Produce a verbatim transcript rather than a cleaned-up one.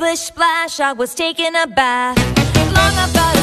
splish splash, I was taking a bath. Long I've got a